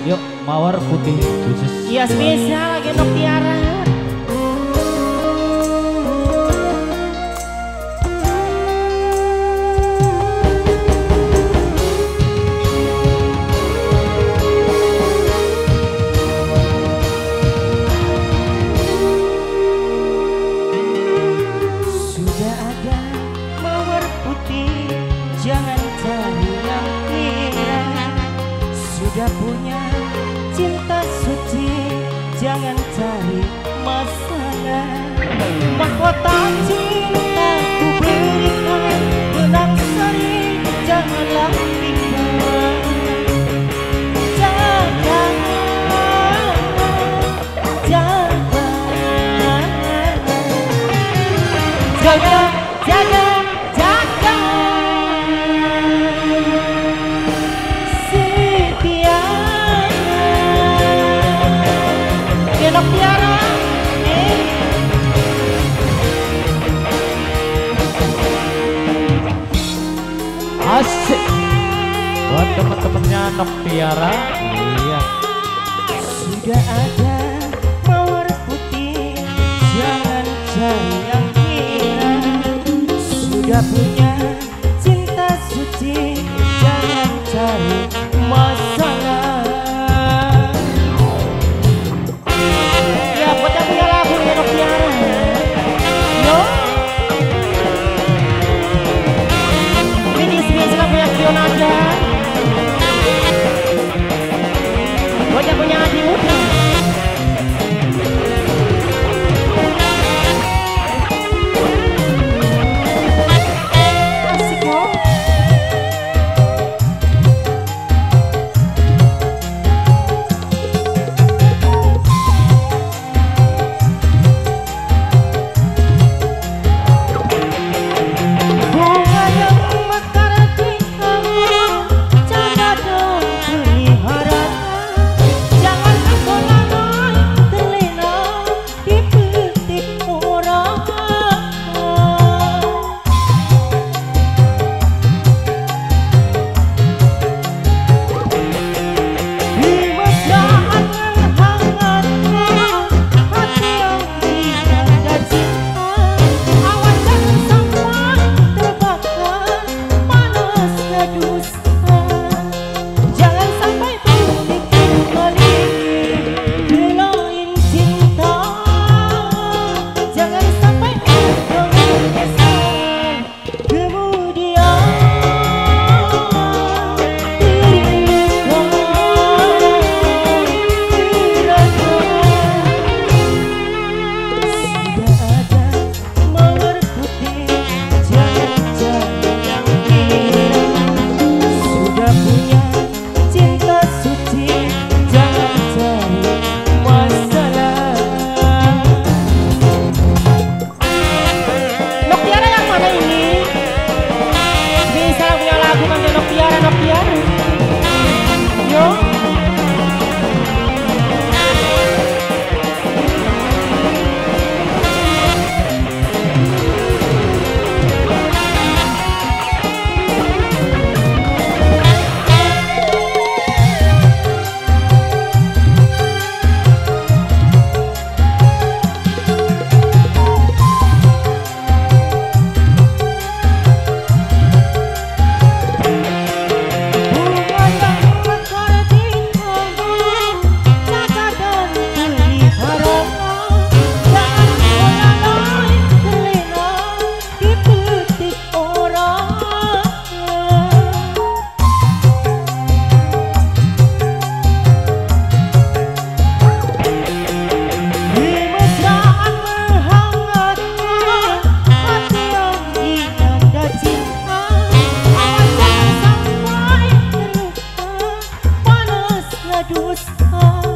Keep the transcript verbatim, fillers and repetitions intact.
Yuk, mawar putih khusus. Iya spesial Genok Tiara. Sudah ada mawar putih, jangan cari yang kira. Sudah punya cinta suci, jangan cari masalah. Mahkota cinta ku berikan, benang sari janganlah tinggal. Jaga, jaga, jaga, jaga, jaga. Setia Genok Tiara. eh. Asik. Buat teman-temannya Nok Tiara. Iya. Sudah ada mawar putih, jangan cari yang kira. Sudah punya cinta suci, jangan cari masalah. Ya buat yang punya lagu Genok Tiara. Yo, ini spesial punya Kionada. Buat yang punya Adi Muda. Asik loh. Bunga yang mekar di taman, jaga dong pelihara. Jangan kau lalai terlena dipetik orang. Di mesraan yang hangat, hati yang dilanda cinta. Awas jangan sampai terbakar panasnya dusta. Jangan sampai putih kembali belain cinta. Jangan sampai ada menyesal kemudian sudah ada mawar putih, jangan cari yang kira. Sudah punya cinta suci, jangan cari masalah. Nok Tiara yang mana ini? Bisa punya lagu kan Nok Tiara, Nok Tiara. Yo. Bunga yang mekar di taman, jaga dan pelihara. Jangan kau lalai terlena dipetik orang. Di mesraan menghangat, hati yang dilanda cinta. Awas jangan sampai terluka panasnya dusta.